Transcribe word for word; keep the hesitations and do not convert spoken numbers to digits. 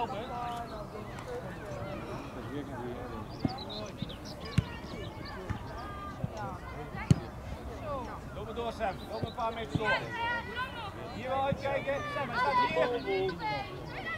lopen. Loop maar door, Sam. Loop een paar meter door. Hier wel uitkijken. Sam, hij staat hier.